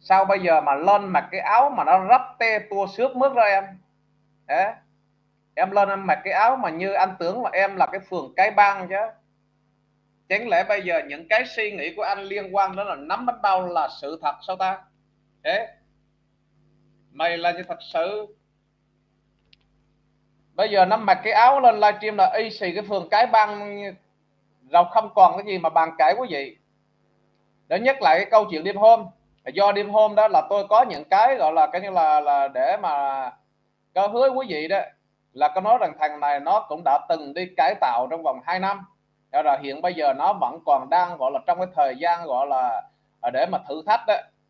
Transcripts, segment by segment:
Sao bây giờ mà lên mặc cái áo mà nó rách tê tua xước mướt ra em? Đấy. Em lên em mặc cái áo mà như anh tưởng là em là cái phường cái bang chứ. Chẳng lẽ bây giờ những cái suy nghĩ của anh liên quan đó là nắm bắt đâu là sự thật sao ta? Thế mày là như thật sự bây giờ nó mặc cái áo lên livestream là y xì cái phường cái bang rồi, không còn cái gì mà bàn cãi quý vị. Để nhắc lại cái câu chuyện đêm hôm, do đêm hôm đó là tôi có những cái gọi là cái như là để mà có hứa quý vị đó, là có nói rằng thằng này nó cũng đã từng đi cải tạo trong vòng 2 năm. Đó là hiện bây giờ nó vẫn còn đang gọi là trong cái thời gian gọi là để mà thử thách đó.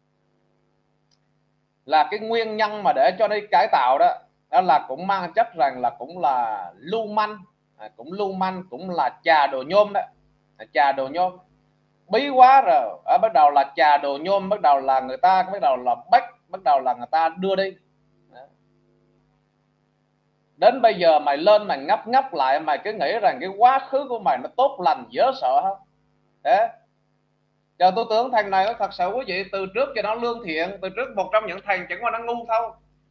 Là cái nguyên nhân mà để cho đi cải tạo đó, đó là cũng mang chất rằng là cũng là lưu manh, cũng lưu manh, cũng là chà đồ nhôm đó, chà đồ nhôm bí quá rồi. Bắt đầu là chà đồ nhôm, bắt đầu là người ta bắt đầu là bắt đầu là người ta đưa đi. Đến bây giờ mày lên mày ngấp ngấp lại, mày cứ nghĩ rằng cái quá khứ của mày nó tốt lành dễ sợ không? Thế giờ tôi tưởng thằng này nó thật sự quý vị, từ trước cho nó lương thiện, từ trước một trong những thằng chẳng qua nó ngu thôi.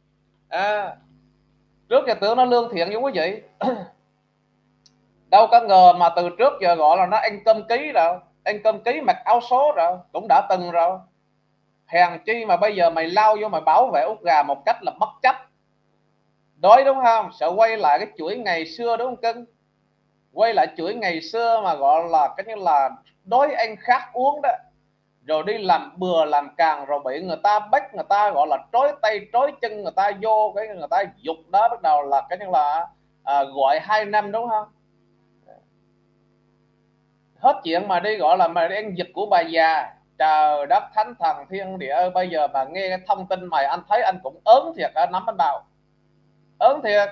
Trước giờ tưởng nó lương thiện với quý vị. Đâu có ngờ mà từ trước giờ gọi là nó ăn cơm ký rồi, ăn cơm ký mặc áo số rồi, cũng đã từng rồi. Hèn chi mà bây giờ mày lao vô mày bảo vệ út gà một cách là bất chấp. Đối đúng không? Sợ quay lại cái chuỗi ngày xưa đúng không cưng? Quay lại chuỗi ngày xưa mà gọi là cái như là đối anh khác uống đó. Rồi đi làm bừa làm càng, rồi bị người ta bắt, người ta gọi là trói tay trói chân người ta vô cái người ta dục đó, bắt đầu là cái như là gọi 2 năm đúng không? Hết chuyện mà đi gọi là mày đi ăn dịch của bà già. Trời đất thánh thần thiên địa ơi, bây giờ mà nghe cái thông tin mày anh thấy anh cũng ớn thiệt, nắm anh vào ớn thiệt.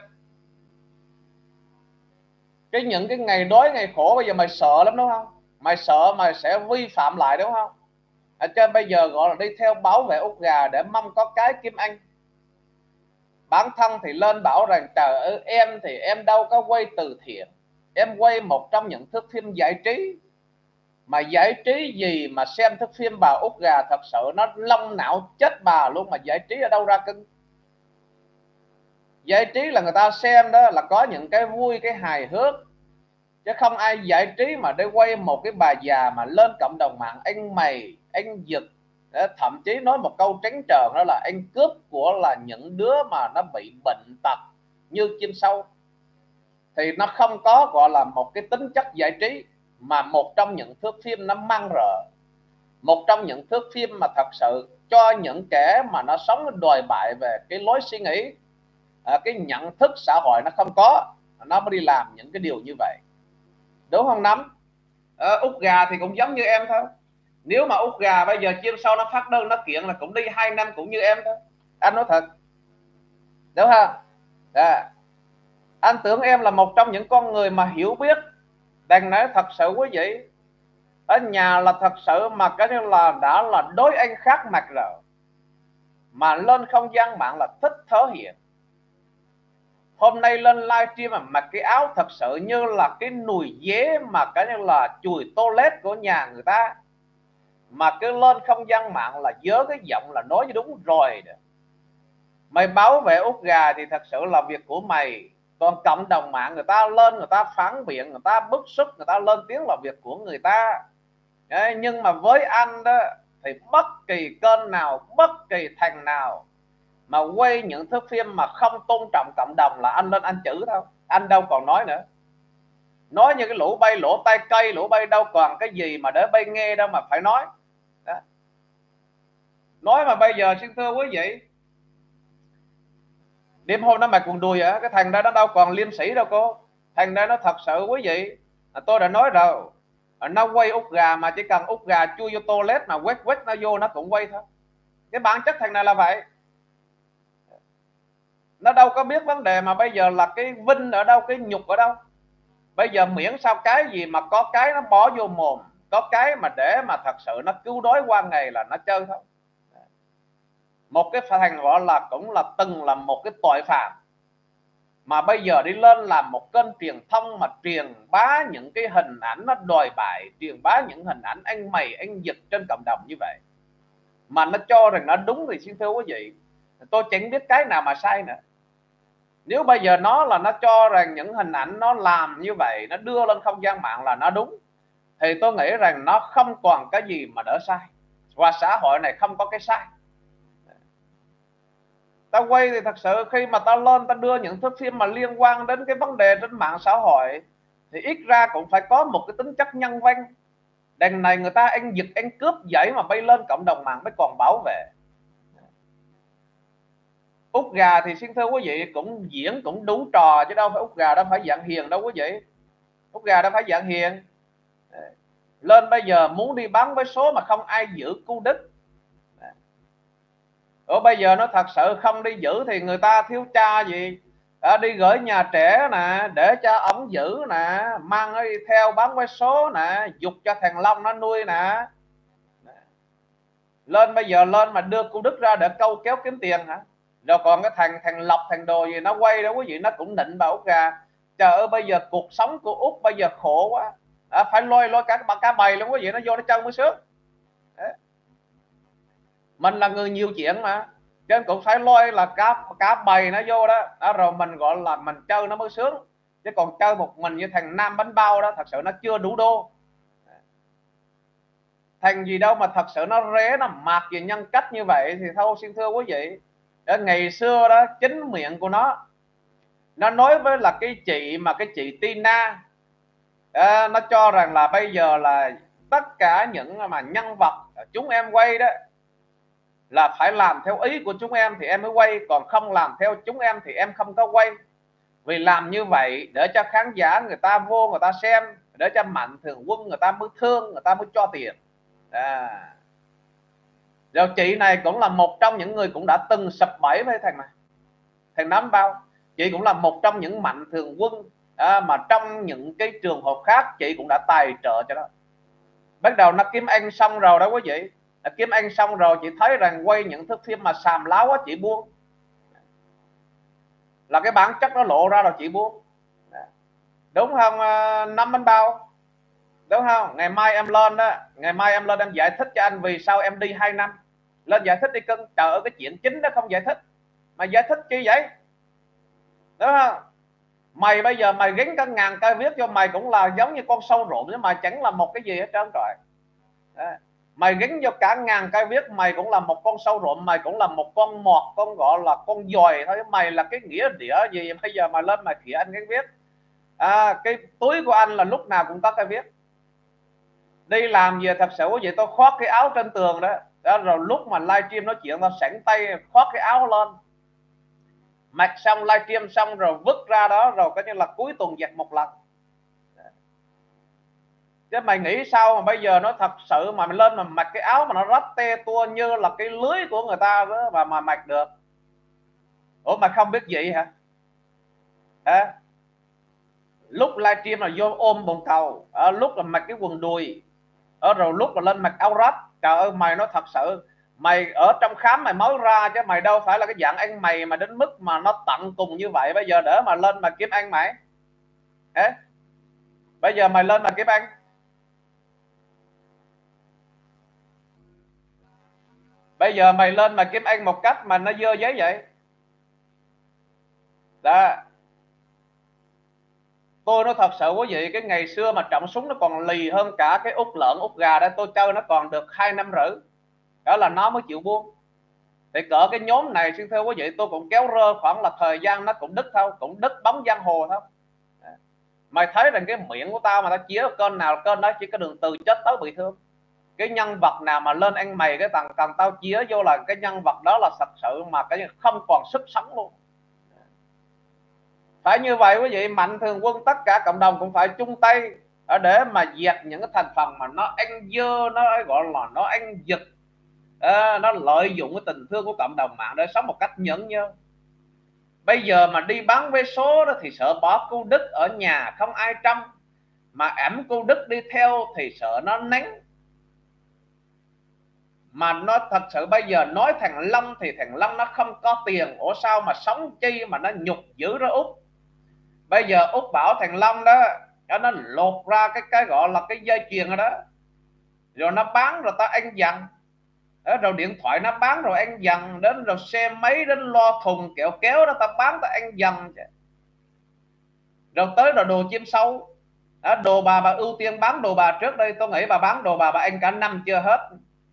Những cái ngày đói ngày khổ bây giờ mày sợ lắm đúng không? Mày sợ mày sẽ vi phạm lại đúng không? Cho bây giờ gọi là đi theo bảo vệ út gà để mong có cái kiếm ăn. Bản thân thì lên bảo rằng trời ơi em thì em đâu có quay từ thiện, em quay một trong những thước phim giải trí. Mà giải trí gì mà xem thước phim bà út gà, thật sự nó long não chết bà luôn. Mà giải trí ở đâu ra cưng? Giải trí là người ta xem đó là có những cái vui, cái hài hước, chứ không ai giải trí mà để quay một cái bà già mà lên cộng đồng mạng anh mày anh giật. Thậm chí nói một câu trắng trợn đó là anh cướp của là những đứa mà nó bị bệnh tật như chim sâu. Thì nó không có gọi là một cái tính chất giải trí, mà một trong những thước phim nó mang rợ, một trong những thước phim mà thật sự cho những kẻ mà nó sống đòi bại về cái lối suy nghĩ, cái nhận thức xã hội nó không có, nó mới đi làm những cái điều như vậy, đúng không Nắm? Út gà thì cũng giống như em thôi. Nếu mà út gà bây giờ chim sâu nó phát đơn nó kiện là cũng đi 2 năm cũng như em thôi, anh nói thật, đúng không? Anh tưởng em là một trong những con người mà hiểu biết. Đành nói thật sự quý vị, ở nhà là thật sự mà cái như là đã là đối anh khác mặt rồi, mà lên không gian mạng là thích thể hiện. Hôm nay lên livestream mà mặc cái áo thật sự như là cái nùi dế mà cái như là chùi toilet của nhà người ta, mà cứ lên không gian mạng là dớ cái giọng là nói như đúng rồi. Mày bảo vệ út gà thì thật sự là việc của mày, còn cộng đồng mạng người ta lên người ta phản biện, người ta bức xúc, người ta lên tiếng là việc của người ta. Đấy, nhưng mà với anh đó thì bất kỳ kênh nào, bất kỳ thằng nào mà quay những thước phim mà không tôn trọng cộng đồng là anh lên anh chữ thôi, anh đâu còn nói nữa. Nói như cái lũ bay lỗ tai cây, lũ bay đâu còn cái gì mà để bay nghe đâu mà phải nói đó. Nói mà bây giờ xin thưa quý vị, đêm hôm nó mặc quần đùi á, cái thằng đó nó đâu còn liêm sĩ đâu cô. Thằng đó nó thật sự quý vị, tôi đã nói rồi, nó quay út gà mà chỉ cần út gà chui vô toilet mà quét nó vô nó cũng quay thôi. Cái bản chất thằng này là vậy. Nó đâu có biết vấn đề mà bây giờ là cái vinh ở đâu, cái nhục ở đâu. Bây giờ miễn sao cái gì mà có cái nó bỏ vô mồm, có cái mà để mà thật sự nó cứu đói qua ngày là nó chơi thôi. Một cái thằng gọi là cũng là từng là một cái tội phạm, mà bây giờ đi lên làm một kênh truyền thông mà truyền bá những cái hình ảnh nó đòi bại, truyền bá những hình ảnh anh mày anh giật trên cộng đồng như vậy. mà nó cho rằng nó đúng thì xin thưa quý vị, tôi chẳng biết cái nào mà sai nữa. Nếu bây giờ nó cho rằng những hình ảnh nó làm như vậy, nó đưa lên không gian mạng là nó đúng, thì tôi nghĩ rằng nó không còn cái gì mà đỡ sai, và xã hội này không có cái sai. Ta quay thì thật sự khi mà ta lên ta đưa những thước phim mà liên quan đến cái vấn đề trên mạng xã hội thì ít ra cũng phải có một cái tính chất nhân văn. Đằng này người ta anh giật anh cướp giấy mà bay lên cộng đồng mạng mới còn bảo vệ. Út gà thì xin thưa quý vị cũng diễn cũng đủ trò chứ đâu phải út gà đâu phải dạng hiền đâu quý vị. Út gà đâu phải dạng hiền. Lên bây giờ muốn đi bán vé số mà không ai giữ cu đích. Ở bây giờ nó thật sự không đi giữ thì người ta thiếu cha gì. Đi gửi nhà trẻ nè, để cho ổng giữ nè, mang nó đi theo bán vé số nè, dục cho thằng Long nó nuôi nè. Lên bây giờ lên mà đưa cu đích ra để câu kéo kiếm tiền hả? Rồi còn cái thằng Lộc thằng đồ gì nó quay đó quý vị, nó cũng định bà Út gà. Trời ơi bây giờ cuộc sống của Út bây giờ khổ quá. Phải lôi cả bầy luôn quý vị, nó vô nó chân mới sướng. Mình là người nhiều chuyện mà, cho nên cũng phải lôi là cả bầy nó vô đó. Rồi mình gọi là mình chơi nó mới sướng. Chứ còn chơi một mình như thằng Nam bánh bao đó thật sự nó chưa đủ đô. Thành gì đâu mà thật sự nó ré, nó mạt về nhân cách như vậy thì thôi xin thưa quý vị. Ngày xưa đó chính miệng của nó nói với là cái chị Tina, nó cho rằng là bây giờ là tất cả những mà nhân vật chúng em quay đó là phải làm theo ý của chúng em thì em mới quay, còn không làm theo chúng em thì em không có quay. Vì làm như vậy để cho khán giả người ta vô người ta xem, để cho Mạnh Thường Quân người ta mới thương, người ta mới cho tiền. Rồi chị này cũng là một trong những người cũng đã từng sập bẫy với thằng này, thằng nắm bao. Chị cũng là một trong những Mạnh Thường Quân mà trong những cái trường hợp khác chị cũng đã tài trợ cho nó. Bắt đầu nó kiếm anh xong rồi đó quý vị, kiếm anh xong rồi chị thấy rằng quay những thước phim mà xàm láo quá chị buông, là cái bản chất nó lộ ra rồi chị buông. Đúng không Năm bánh bao? Đúng không? Ngày mai em lên đó, ngày mai em lên em giải thích cho anh vì sao em đi 2 năm. Lên giải thích đi cưng. Trời ơi cái chuyện chính đó không giải thích mà giải thích chi vậy? Đúng không? Mày bây giờ mày gánh cả ngàn cây viết cho mày cũng là giống như con sâu rộn, nhưng mà chẳng là một cái gì hết trơn rồi. Mày gánh cho cả ngàn cây viết mày cũng là một con sâu rộn, mày cũng là một con mọt, con gọi là con dòi thôi. Mày là cái nghĩa đĩa gì bây giờ mày lên mày khỉa anh gánh viết. Cái túi của anh là lúc nào cũng có cây viết. Đi làm về thật sự vậy, tôi khoác cái áo trên tường đó, rồi lúc mà livestream nói chuyện tôi sẵn tay khoác cái áo lên, mặc xong livestream xong rồi vứt ra đó, rồi coi như là cuối tuần giặt một lần. Chứ mày nghĩ sao mà bây giờ nó thật sự mà mày lên mà mặc cái áo mà nó rách te tua như là cái lưới của người ta đó mà mặc được? Ủa mày không biết gì hả? Lúc livestream là vô ôm bồn cầu, lúc là mặc cái quần đùi, rồi lúc là lên mặc áo rách. Trời ơi mày nói thật sự, mày ở trong khám mày mới ra chứ mày đâu phải là cái dạng anh mày mà đến mức mà nó tận cùng như vậy. Bây giờ đỡ mà lên mà kiếm anh mày. Bây giờ mày lên mà kiếm anh, bây giờ mày lên mà kiếm anh một cách mà nó dơ giấy vậy đó. Tôi nói thật sự quý vị, cái ngày xưa mà trọng súng nó còn lì hơn cả cái út lợn út gà đó. Tôi chơi nó còn được 2 năm rưỡi, đó là nó mới chịu buông. Thì cỡ cái nhóm này xin thưa quý vị, tôi cũng kéo rơ khoảng là thời gian nó cũng đứt thôi, cũng đứt bóng giang hồ thôi. Mày thấy rằng cái miệng của tao mà tao chia kênh nào kênh đó chỉ có đường từ chết tới bị thương. Cái nhân vật nào mà lên ăn mày cái tầng tao chia vô là cái nhân vật đó là thật sự mà cái không còn sức sống luôn. Phải như vậy quý vị, Mạnh Thường Quân tất cả cộng đồng cũng phải chung tay để mà dẹp những cái thành phần mà nó ăn dơ, nó gọi là nó ăn giật, nó lợi dụng cái tình thương của cộng đồng mạng để sống một cách nhẫn nhơ. Bây giờ mà đi bán vé số đó thì sợ bỏ cô Đức ở nhà không ai trông, mà ẵm cô Đức đi theo thì sợ nó nắng. Mà nó thật sự bây giờ nói thằng Long thì thằng Long nó không có tiền. Ủa sao mà sống chi mà nó nhục dữ đó Út. Bây giờ Út bảo thằng Long đó nó lột ra cái gọi là cái dây chuyền đó, rồi nó bán rồi ta ăn dần. đó, rồi điện thoại nó bán, rồi anh dần đến, rồi xe máy đến loa thùng kẹo kéo đó ta bán ta anh dần, rồi tới rồi đồ chim sâu đó, đồ bà ưu tiên bán đồ bà trước đây. Tôi nghĩ bà bán đồ bà anh cả năm chưa hết.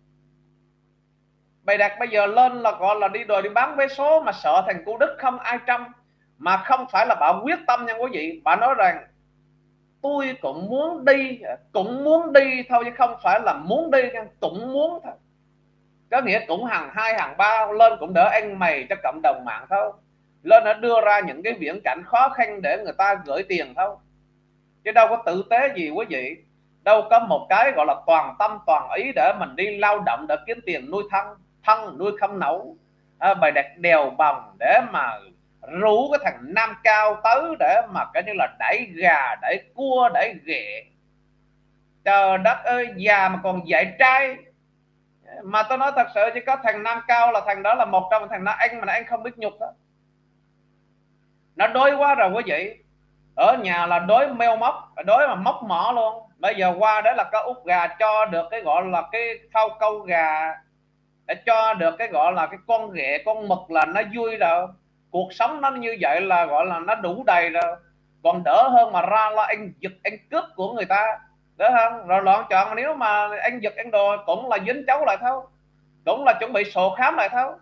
Bày đặt bây giờ lên là gọi là đi đòi đi bán vé số mà sợ thành cô Đức không ai trăm. Mà không phải là bà quyết tâm nha quý vị. Bà nói rằng tôi cũng muốn đi thôi, chứ không phải là muốn đi, cũng muốn thôi. Có nghĩa cũng hàng hai hàng ba lên cũng đỡ anh mày cho cộng đồng mạng thôi. Lên nó đưa ra những cái viễn cảnh khó khăn để người ta gửi tiền thôi, chứ đâu có tử tế gì quý vị. Đâu có một cái gọi là toàn tâm toàn ý để mình đi lao động để kiếm tiền nuôi thân nuôi không nấu. Bài đặt đèo bòng để mà rủ cái thằng Nam Cao tới để mà cái như là đẩy gà đẩy cua đẩy ghẹ. Trời đất ơi, già mà còn dạy trai. Mà tôi nói thật sự, chỉ có thằng Nam Cao là thằng đó là một trong thằng nó anh mà anh không biết nhục đó. Nó đói quá rồi quý vị. Ở nhà là đói meo móc, đói mà móc mỏ luôn. Bây giờ qua đấy là có út gà cho được cái gọi là cái thau câu gà, để cho được cái gọi là cái con ghẹ con mực là nó vui rồi. Cuộc sống nó như vậy là gọi là nó đủ đầy rồi. Còn đỡ hơn mà ra là anh giật anh cướp của người ta, đỡ hơn. Rồi loạn chọn, nếu mà anh giật anh đồ cũng là dính cháu lại thôi, cũng là chuẩn bị sổ khám lại thôi.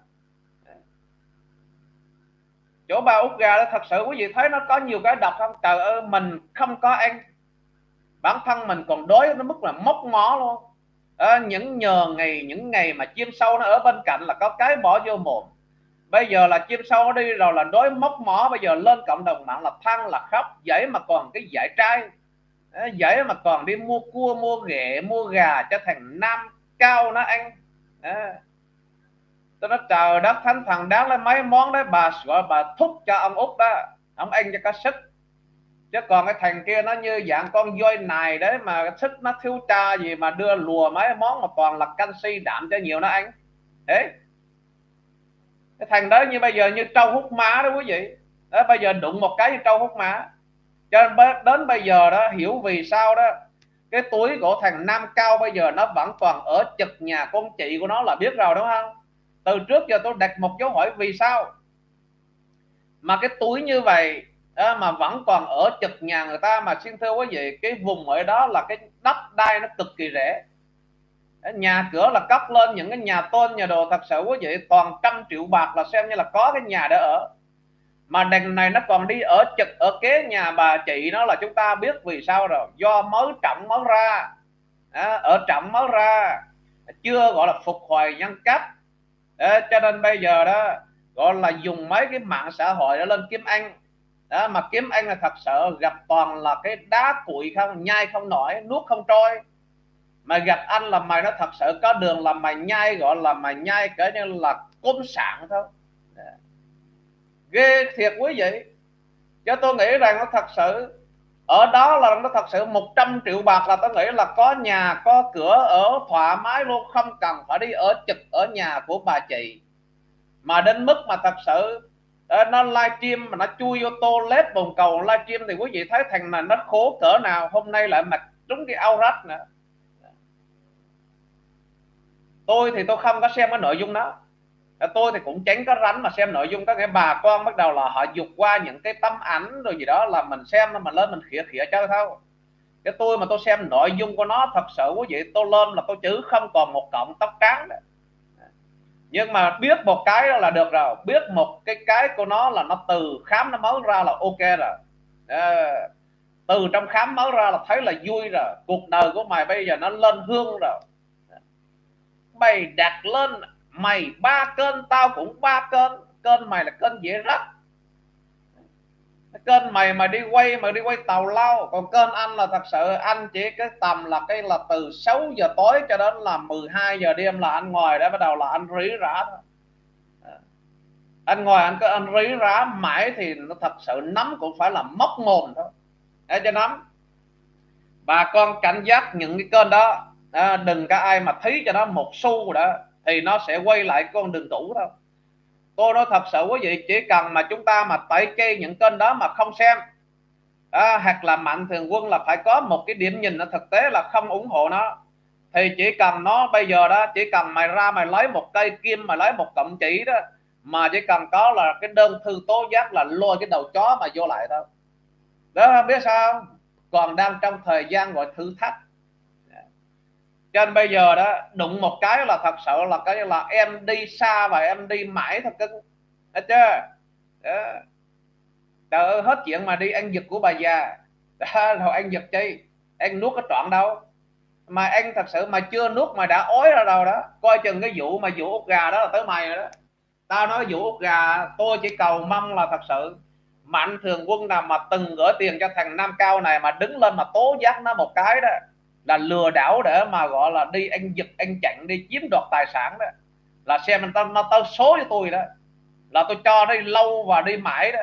Chỗ ba út gà đó thật sự quý vị thấy nó có nhiều cái độc không? Trời ơi, mình không có ăn, bản thân mình còn đói đến mức là móc mó luôn. Những ngày mà chim sâu nó ở bên cạnh là có cái bỏ vô mồm. Bây giờ là chim sâu nó đi rồi là đói móc mỏ. Bây giờ lên cộng đồng mạng là than là khóc, vậy mà còn cái dạy trai, vậy mà còn đi mua cua mua ghẹ mua gà cho thằng Nam Cao nó ăn. Tôi nói trời đất thánh thần, đáng lấy mấy món đấy bà gọi bà thúc cho ông út đó, ông ăn cho có sức. Chứ còn cái thằng kia nó như dạng con voi này đấy, mà sức nó thiếu cha gì mà đưa lùa mấy món mà toàn là canxi đạm cho nhiều nó ăn. Thế cái thằng đó như bây giờ như trâu hút má đó quý vị. Đó, bây giờ đụng một cái như trâu hút má. Cho nên đến bây giờ đó hiểu vì sao đó cái túi của thằng Nam Cao bây giờ nó vẫn còn ở chực nhà con chị của nó là biết rồi đúng không? Từ trước giờ tôi đặt một dấu hỏi vì sao mà cái túi như vậy mà vẫn còn ở chực nhà người ta. Mà xin thưa quý vị, cái vùng ở đó là cái đất đai nó cực kỳ rẻ, nhà cửa là cất lên những cái nhà tôn nhà đồ thật sự quý vị toàn 100 triệu bạc là xem như là có cái nhà để ở. Mà đằng này nó còn đi ở chực ở kế nhà bà chị nó là chúng ta biết vì sao rồi, do mới trọng mới ra, ở trọng mới ra chưa gọi là phục hồi nhân cách. Cho nên bây giờ đó gọi là dùng mấy cái mạng xã hội đó lên kiếm ăn đó. Mà kiếm ăn là thật sự gặp toàn là cái đá cuội không, nhai không nổi nuốt không trôi. Mà gặp anh là mày nó thật sự có đường là mày nhai, gọi là mày nhai cỡ như là côn sạn thôi. Ghê thiệt quý vị. Cho tôi nghĩ rằng nó thật sự ở đó là nó thật sự 100 triệu bạc là tôi nghĩ là có nhà có cửa ở thoải mái luôn, không cần phải đi ở trực ở nhà của bà chị. Mà đến mức mà thật sự nó livestream mà nó chui vô toilet bồn cầu livestream thì quý vị thấy thằng này nó khổ cỡ nào. Hôm nay lại mặc trúng cái áo rách nữa. Tôi thì tôi không có xem cái nội dung đó. Tôi thì cũng tránh có rảnh mà xem nội dung. Có nghĩa bà con bắt đầu là họ dục qua những cái tấm ảnh rồi gì đó là mình xem mình lên mình khỉa khỉa cho thôi. Cái tôi mà tôi xem nội dung của nó thật sự quý vị, tôi lên là tôi chứ không còn một cọng tóc trắng nữa. Nhưng mà biết một cái đó là được rồi, biết một cái của nó là nó từ khám nó mới ra là ok rồi. Từ trong khám mới ra là thấy là vui rồi. Cuộc đời của mày bây giờ nó lên hương rồi. Mày đặt lên mày 3 kênh tao cũng 3 kênh. Kênh mày là kênh dễ rách, kênh mày mà đi quay tàu lao. Còn kênh anh là thật sự anh chỉ cái tầm là cái là từ 6 giờ tối cho đến là 12 giờ đêm là anh ngồi đã bắt đầu là anh rí rả thôi. Anh ngồi anh rí rả mãi thì nó thật sự nắm cũng phải là móc mồm thôi để cho nắm. Bà con cảnh giác những cái kênh đó, đừng có ai mà thấy cho nó một xu đó thì nó sẽ quay lại con đường cũ thôi. Tôi nói thật sự quý vị, chỉ cần mà chúng ta mà tẩy chay những kênh đó mà không xem, hoặc là Mạnh Thường Quân là phải có một cái điểm nhìn nó thực tế là không ủng hộ nó, thì chỉ cần nó bây giờ đó, chỉ cần mày ra mày lấy một cây kim, mày lấy một cọng chỉ đó, mà chỉ cần có là cái đơn thư tố giác là lôi cái đầu chó mà vô lại thôi đó. Không biết sao, còn đang trong thời gian gọi thử thách. Cho nên bây giờ đó đụng một cái là thật sự là cái là em đi xa và em đi mãi thật cưng, hết chưa đó. Trời ơi, hết chuyện mà đi ăn giật của bà già đó, rồi ăn giật chi, anh nuốt cái trọn đâu mà anh thật sự mà chưa nuốt mà đã ói ra đâu đó. Coi chừng cái vụ mà vụ út gà đó là tới mày rồi đó. Tao nói vụ út gà, tôi chỉ cầu mong là thật sự Mạnh Thường Quân nào mà từng gửi tiền cho thằng Nam Cao này mà đứng lên mà tố giác nó một cái đó là lừa đảo để mà gọi là đi anh giật anh chặn đi chiếm đoạt tài sản đó, là xem nó tới số với tôi đó, là tôi cho đi lâu và đi mãi đó.